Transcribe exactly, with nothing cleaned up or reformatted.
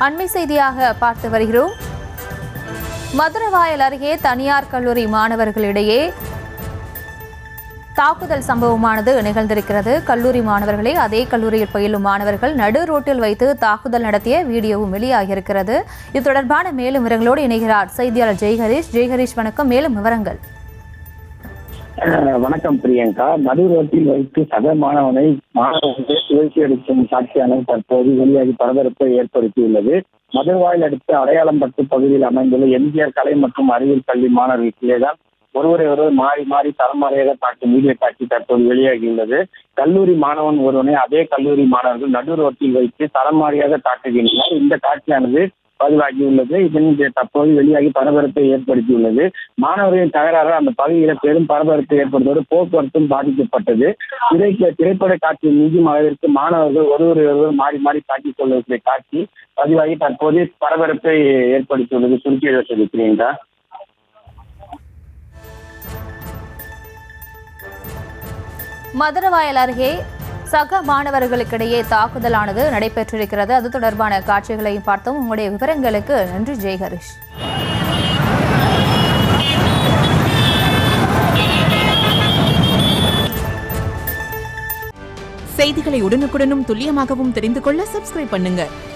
அண்மை செய்தியாக பார்த்து வருகிறோம். மதுரவாயல் அருகே தனியார் கல்லூரி மாணவர்களிடையே தாக்குதல் சம்பவமானது நிகழ்ந்திருக்கிறது. கல்லூரி மாணவர்களை அதே கல்லூரியில் பயிலும் மாணவர்கள் நடு ரோட்டில் வைத்து தாக்குதல் நடத்திய வீடியோவும் வெளியாகியிருக்கிறது. இது தொடர்பான மேலும் விவரங்களோடு இணைகிறார் செய்தியாளர் ஜெய்ஹரிஷ். ஜெய்ஹரிஷ் வணக்கம். மேலும் விவரங்கள். வணக்கம் பிரியங்கா. நடு ரோட்டில் வைத்து சக மாணவனை மாணவர்கள் சுழற்சி அடிக்கும் காட்சியானது தற்போது வெளியாகி பரபரப்பை ஏற்படுத்தியுள்ளது. மதுரவாயல் அடுத்த அடையாளம்பட்டு பகுதியில் அமைந்துள்ள எம்ஜிஆர் கலை மற்றும் அறிவியல் பள்ளி மாணவர்களுக்கிடையேதான் ஒருவரை ஒருவர் மாறி மாறி தரமாறையாக தாக்கும் வீடியோ காட்சி தற்போது வெளியாகியுள்ளது. கல்லூரி மாணவன் ஒருவனை அதே கல்லூரி மாணவர்கள் நடு ரோட்டில் வைத்து தரமாறியாக தாக்குகின்றனர். இந்த காட்சியானது பதிவாகியுள்ளது. இதன் தற்போது வெளியாகி பரபரப்பை ஏற்படுத்தியுள்ளது. மாணவர்களின் தகராறு அந்த பகுதியில் பெரும் பரபரப்பை ஏற்படுத்தோடு போக்குவரத்தும் பாதிக்கப்பட்டது. திரை திரைப்பட காட்சி மிஞ்சும் அளவிற்கு மாணவர்கள் ஒருவர் ஒருவர் மாறி மாறி தாக்கிக் கொள்ளக்கூடிய காட்சி பதிவாகி தற்போது பரபரப்பை ஏற்படுத்தியுள்ளது. சுருக்கி சொல்லியிருக்கிறீங்களா? மதுரவாயல் அருகே சக மாணவர்களுக்கிடையே தாக்குதலானது நடைபெற்றிருக்கிறது. அது தொடர்பான காட்சிகளையும் பார்த்தோம். உங்களுடைய விவரங்களுக்கு நன்றி ஜெய்ஹரிஷ். செய்திகளை உடனுக்குடனும் துல்லியமாகவும் தெரிந்து கொள்ள சப்ஸ்கிரைப் பண்ணுங்க.